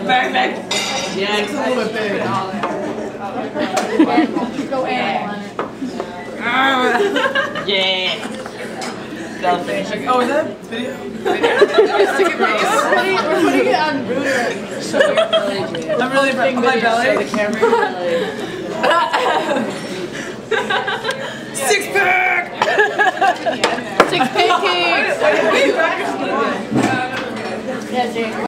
Very big. Yeah, it's a little bit big. Go in. Yeah. Oh, is that video? We're putting it on Bruder. I'm really big on my belly. Six pack! Six pancakes! Yeah, Jake.